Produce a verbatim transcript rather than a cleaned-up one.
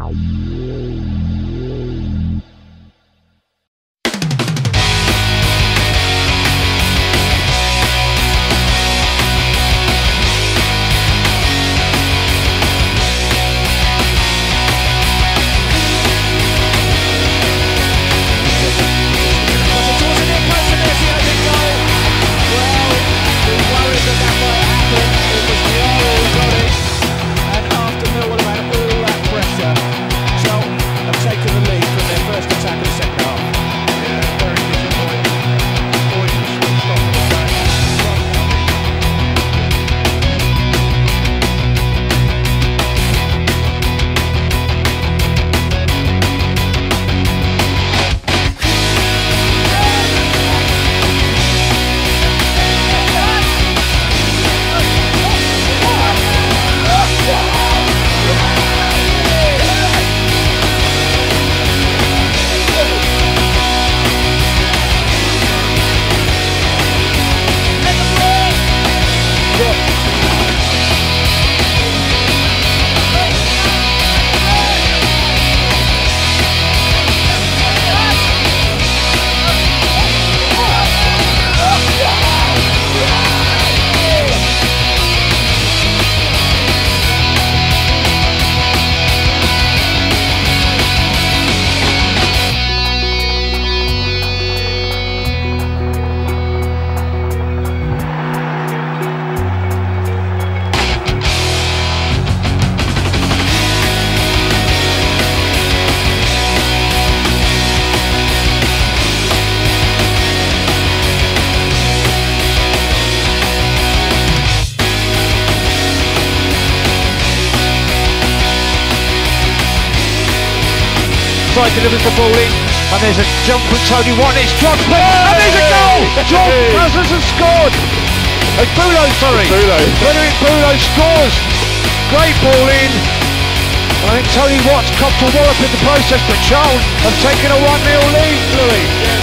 Side delivers the ball in, and there's a jump from Tony Watt, it's dropped, and there's a goal! John Cousins has scored! Oh, Bulo, sorry. Bulo. Frederick Bulo scores. Great ball in. I think Tony Watt's copped a wallop in the process, but Charlton have taken a one nil lead, Louis.